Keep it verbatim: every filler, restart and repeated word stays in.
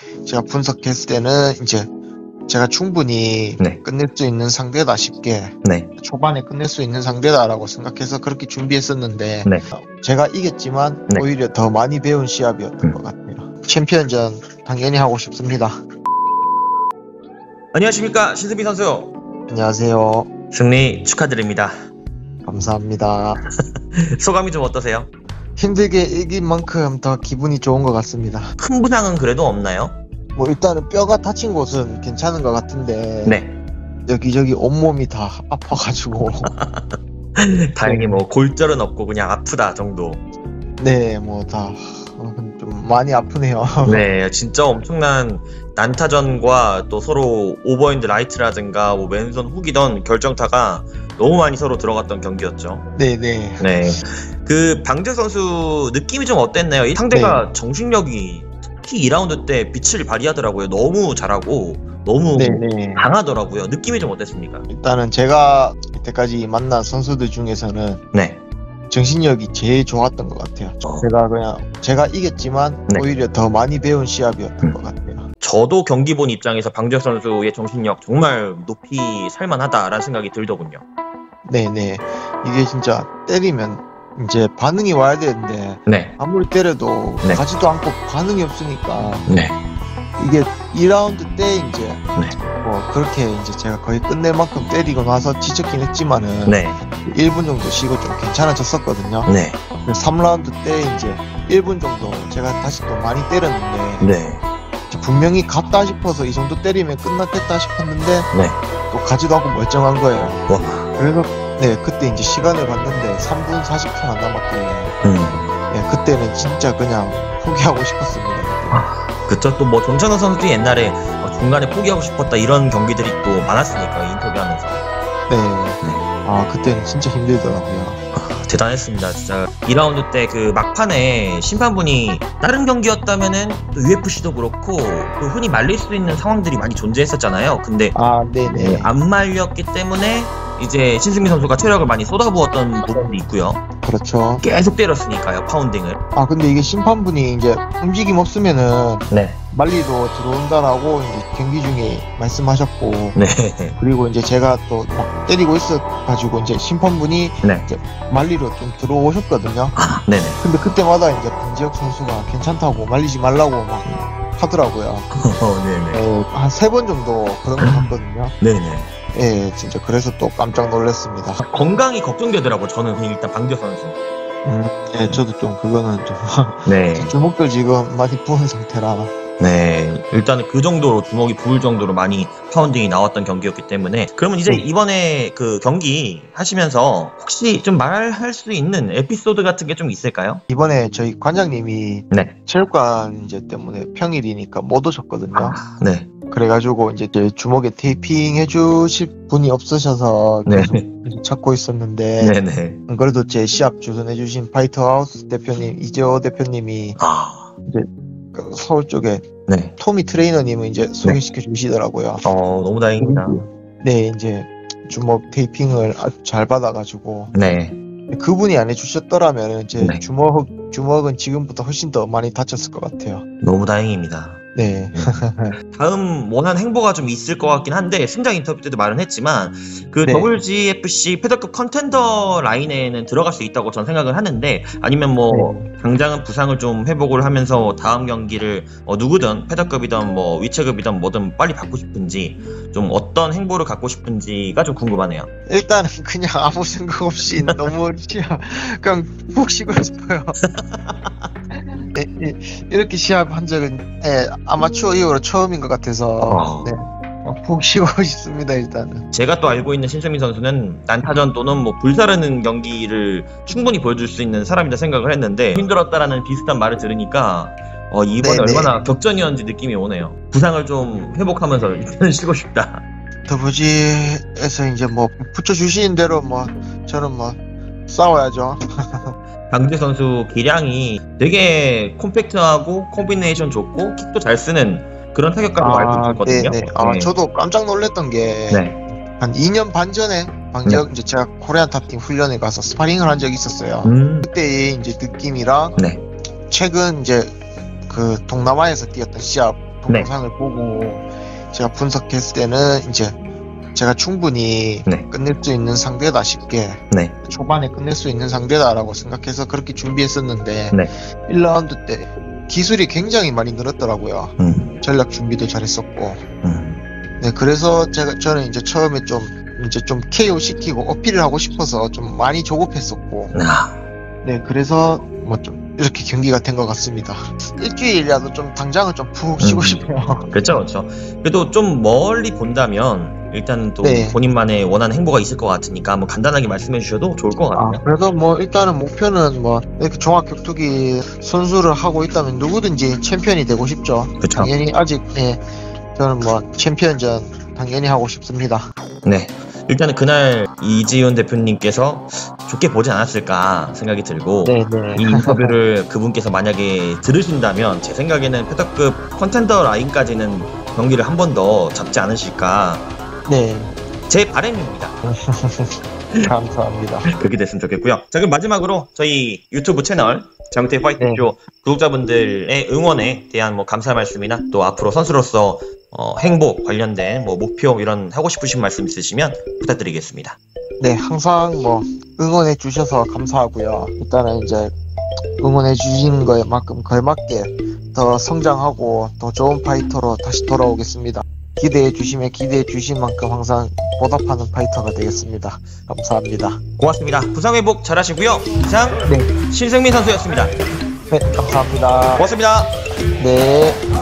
제가 분석했을 때는 이제 제가 충분히 네. 끝낼 수 있는 상대다 싶게 네. 초반에 끝낼 수 있는 상대다라고 생각해서 그렇게 준비했었는데 네. 제가 이겼지만 네. 오히려 더 많이 배운 시합이었던 음. 것 같아요. 챔피언전 당연히 하고 싶습니다. 안녕하십니까, 신승민 선수. 안녕하세요. 승리 축하드립니다. 감사합니다. 소감이 좀 어떠세요? 힘들게 이긴 만큼 더 기분이 좋은 것 같습니다. 큰 부상은 그래도 없나요? 뭐 일단은 뼈가 다친 곳은 괜찮은 것 같은데 네. 여기저기 온몸이 다 아파가지고 다행히 뭐 골절은 없고 그냥 아프다 정도. 네, 뭐 다 좀 많이 아프네요. 네, 진짜 엄청난 난타전과 또 서로 오버핸드 라이트라든가 뭐 왼손 훅이던 결정타가 너무 많이 서로 들어갔던 경기였죠. 네네. 네. 그 방재 선수 느낌이 좀 어땠나요? 이 상대가 네. 정신력이 특히 이 라운드 때 빛을 발휘하더라고요. 너무 잘하고 너무 네네. 강하더라고요. 느낌이 좀 어땠습니까? 일단은 제가 이때까지 만난 선수들 중에서는 네. 정신력이 제일 좋았던 것 같아요. 어. 제가 그냥 제가 이겼지만 네. 오히려 더 많이 배운 시합이었던 음. 것 같아요. 저도 경기 본 입장에서 방재 선수의 정신력 정말 높이 살만하다라는 생각이 들더군요. 네네. 이게 진짜 때리면 이제 반응이 와야 되는데 네. 아무리 때려도 네. 가지도 않고 반응이 없으니까 네. 이게 이 라운드 때 이제 네. 뭐 그렇게 이제 제가 거의 끝낼 만큼 때리고 나서 지쳤긴 했지만은 네. 일 분 정도 쉬고 좀 괜찮아졌었거든요. 네. 삼 라운드 때 이제 일 분 정도 제가 다시 또 많이 때렸는데 네. 분명히 갔다 싶어서 이 정도 때리면 끝났겠다 싶었는데 네. 또 가지도 않고 멀쩡한 거예요. 와. 그래서 네 그때 이제 시간을 봤는데 삼 분 사십 초나 남았길래 음. 네, 그때는 진짜 그냥 포기하고 싶었습니다. 아, 그쵸. 또 뭐 정찬호 선수도 옛날에 중간에 포기하고 싶었다 이런 경기들이 또 많았으니까 인터뷰하면서. 네. 네. 아 그때는 진짜 힘들더라고요. 아, 대단했습니다. 진짜 이 라운드 때 그 막판에 심판분이 다른 경기였다면은 유에프씨도 그렇고 그 흔히 말릴 수 있는 상황들이 많이 존재했었잖아요. 근데 아 네네 안 말렸기 때문에 이제 신승민 선수가 체력을 많이 쏟아부었던 부분이 있고요. 그렇죠. 계속 때렸으니까요, 파운딩을. 아 근데 이게 심판분이 이제 움직임 없으면은 네. 말리도 들어온다라고 이제 경기 중에 말씀하셨고, 네. 그리고 이제 제가 또 막 때리고 있어가지고 이제 심판분이 네. 이제 말리로 좀 들어오셨거든요. 아, 네네. 근데 그때마다 이제 방지혁 선수가 괜찮다고 말리지 말라고 막 하더라고요. 어, 네네. 어, 한 세 번 정도 그런 거 봤거든요. 네네. 예, 진짜 그래서 또 깜짝 놀랐습니다. 건강이 걱정되더라고 저는 일단 방재 선수. 음, 예, 저도 좀 그거는 좀 네. 주먹도 지금 많이 부은 상태라. 네, 일단은 그 정도로 주먹이 부을 정도로 많이 파운딩이 나왔던 경기였기 때문에. 그러면 이제 네. 이번에 그 경기 하시면서 혹시 좀 말할 수 있는 에피소드 같은 게 좀 있을까요? 이번에 저희 관장님이 네. 체육관 이제 때문에 평일이니까 못 오셨거든요. 아, 네. 그래가지고 이제 주먹에 테이핑 해주실 분이 없으셔서 계속 네. 찾고 있었는데 네네. 그래도 제 시합 주선해주신 파이터하우스 대표님 이재호 대표님이 아. 이제 서울 쪽에 네. 토미 트레이너님을 이제 소개시켜 주시더라고요. 어 너무 다행입니다. 네 이제 주먹 테이핑을 아주 잘 받아가지고 네. 그분이 안 해주셨더라면 제 네. 주먹 주먹은 지금보다 훨씬 더 많이 다쳤을 것 같아요. 너무 다행입니다. 네. 다음 원하는 행보가 좀 있을 것 같긴 한데 승장 인터뷰 때도 말은 했지만 그 네. 더블유지에프씨 패더급 컨텐더 라인에는 들어갈 수 있다고 전 생각을 하는데 아니면 뭐 네. 당장은 부상을 좀 회복을 하면서 다음 경기를 어, 누구든 패더급이든 뭐 위체급이든 뭐든 빨리 받고 싶은지 좀 어떤 행보를 갖고 싶은지가 좀 궁금하네요. 일단은 그냥 아무 생각 없이 너무 그냥 푹 쉬고 싶어요. 네, 네, 이렇게 시합한 적은 네, 아마추어 이후로 처음인 것 같아서 어. 네, 푹 쉬고 싶습니다. 일단은 제가 또 알고 있는 신승민 선수는 난타전 또는 뭐 불사르는 경기를 충분히 보여줄 수 있는 사람이다 생각을 했는데 힘들었다라는 비슷한 말을 들으니까 어, 이번에 네네. 얼마나 격전이었는지 느낌이 오네요. 부상을 좀 회복하면서 일단은 쉬고 싶다. 더부지에서 이제 뭐 붙여주시는 대로 뭐 저는 뭐 싸워야죠. 방재 선수 기량이 되게 콤팩트하고 콤비네이션 좋고 킥도 잘 쓰는 그런 타격감을 아, 알고 있거든요. 네네. 아, 네. 저도 깜짝 놀랐던 게 한 네. 이 년 반 전에 방재혁 네. 이제 제가 코리안 탑팀 훈련에 가서 스파링을 한 적이 있었어요. 음. 그때의 이제 느낌이랑 네. 최근 이제 그 동남아에서 뛰었던 시합 동영상을 네. 보고 제가 분석했을 때는 이제 제가 충분히 네. 끝낼 수 있는 상대다 싶게 네. 초반에 끝낼 수 있는 상대다라고 생각해서 그렇게 준비했었는데 네. 일 라운드 때 기술이 굉장히 많이 늘었더라고요. 음. 전략 준비도 잘했었고 음. 네 그래서 제가 저는 이제 처음에 좀 이제 좀 케이오 시키고 어필을 하고 싶어서 좀 많이 조급했었고 아. 네 그래서 뭐 좀 이렇게 경기가 된 것 같습니다. 일주일이라도 좀 당장은 좀 푹 쉬고 음. 싶어요. 그렇죠, 그렇죠. 그래도 좀 멀리 본다면 일단은 또 네. 본인만의 원하는 행보가 있을 것 같으니까 한번 간단하게 말씀해 주셔도 좋을 것 같아요. 아, 그래서 뭐 일단은 목표는 뭐 이렇게 종합격투기 선수를 하고 있다면 누구든지 챔피언이 되고 싶죠. 그쵸. 당연히 아직 네, 저는 뭐 챔피언전 당연히 하고 싶습니다. 네. 일단은 그날 이지훈 대표님께서 좋게 보지 않았을까 생각이 들고 네네. 이 인터뷰를 그분께서 만약에 들으신다면 제 생각에는 패더급 컨텐더 라인까지는 경기를 한 번 더 잡지 않으실까 네. 제 바람입니다. 감사합니다. 그렇게 됐으면 좋겠고요. 자 그럼 마지막으로 저희 유튜브 채널 장태 파이팅쇼 네. 구독자분들의 응원에 대한 뭐 감사 말씀이나 또 앞으로 선수로서 어, 행복 관련된 뭐 목표 이런 하고 싶으신 말씀 있으시면 부탁드리겠습니다. 네, 항상 뭐 응원해 주셔서 감사하고요. 일단은 이제 응원해 주신 거에 만큼 걸맞게 더 성장하고 더 좋은 파이터로 다시 돌아오겠습니다. 기대해 주시면 기대해 주신 만큼 항상 보답하는 파이터가 되겠습니다. 감사합니다. 고맙습니다. 부상 회복 잘하시고요. 이상 네. 신승민 선수였습니다. 네, 감사합니다. 고맙습니다. 네.